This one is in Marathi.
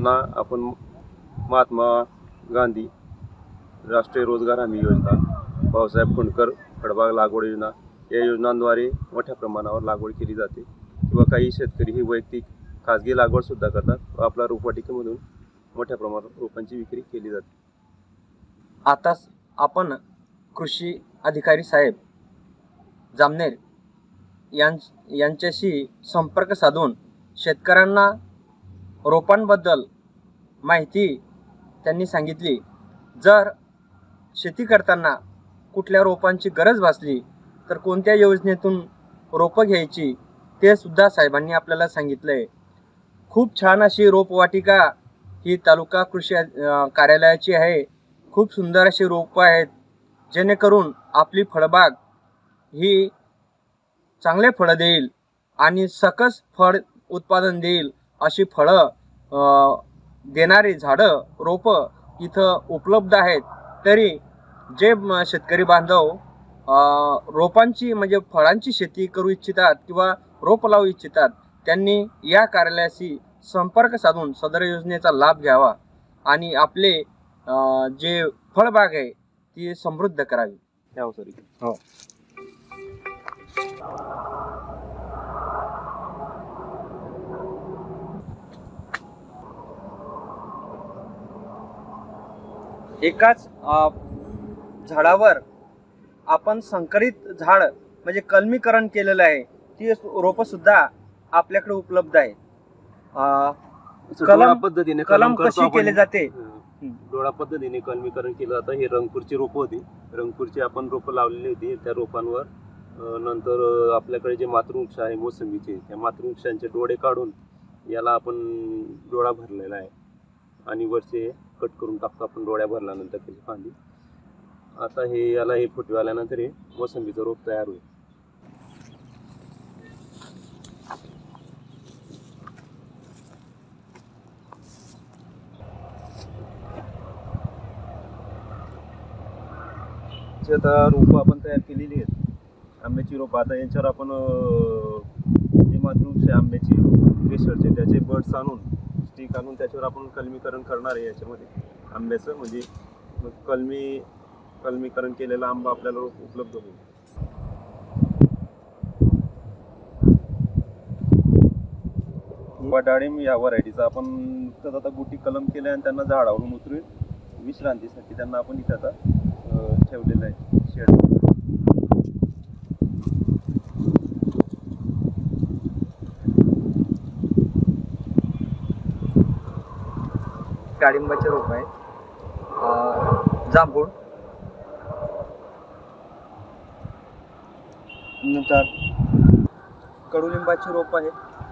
त्यांना आपण महात्मा गांधी राष्ट्रीय रोजगार हमी योजना, भाऊसाहेब फुंडकर फळबाग लागवड योजना या योजनांद्वारे मोठ्या प्रमाणावर लागवड केली जाते किंवा काही शेतकरी ही वैयक्तिक खाजगी लागवडसुद्धा करतात व आपल्या रोपवाटिकेमधून मोठ्या प्रमाणात रोपांची विक्री केली जाते. आता आपण कृषी अधिकारी साहेब जामनेर यांच्याशी संपर्क साधून शेतकऱ्यांना रोपांबद्दल माहिती त्यांनी सांगितली. जर शेती करताना कुठल्या रोपांची गरज भासली तर कोणत्या योजनेतून रोपं घ्यायची ते सुद्धा साहेबांनी आपल्याला सांगितलंय. खूप छान अशी रोपवाटिका ही तालुका कृषी कार्यालयाची आहे. खूप सुंदर अशी रोपं आहेत जेणेकरून आपली फळबाग ही चांगले फळं देईल आणि सकस फळ उत्पादन देईल अशी फळं देणारी झाडं रोपं इथं उपलब्ध आहेत. तरी जे शेतकरी बांधव रोपांची म्हणजे फळांची शेती करू इच्छितात किंवा रोप लावू इच्छितात त्यांनी या कार्यालयाशी संपर्क साधून सदर योजनेचा लाभ घ्यावा आणि आपले जे फळबाग आहे ती समृद्ध करावी. हो. एकाच झाडावर आपण संकरित झाड म्हणजे कलमीकरण केलेलं आहे ती रोपं सुद्धा आपल्याकडे उपलब्ध आहेत. कलम कशी केली जाते? डोळा पद्धतीने कलमीकरण केलं जातं. हे रंगपूरची रोपं होती. रंगपूरची आपण रोपं लावलेली होती. त्या रोपांवर नंतर आपल्याकडे जे मातृवृक्ष आहे मोसंबीचे त्या मातृवृक्षांचे डोळे काढून याला आपण डोळा भरलेला आहे आणि वरचे कट करून टाकतो आपण डोळ्या भरल्यानंतर त्याची फांदी. आता हे याला हे फुटवे आल्यानंतर हे मोसंबीचं रोप तयार होईल. आता रोपं आपण तयार केलेली आहेत. आंब्याची रोपं आता यांच्यावर आपण जे मातृवृक्ष आंब्याची केशरचे त्याचे बर्ड्स आणून स्टिक आणून त्याच्यावर आपण कलमीकरण करणार आहे. याच्यामध्ये आंब्याचं म्हणजे कलमीकरण केलेला आंबा आपल्याला उपलब्ध होईल. डाळिंब या व्हरायटीचा आपण नुकतंच आता गुटी कलम केल्या आणि त्यांना झाडावरून उतरून विश्रांतीसाठी त्यांना आपण इथे आता ठेवलेलं आहे शेड. डाळिंबाचे रोप आहे, जांभूळ, नंतर कडुलिंबाची रोप आहे,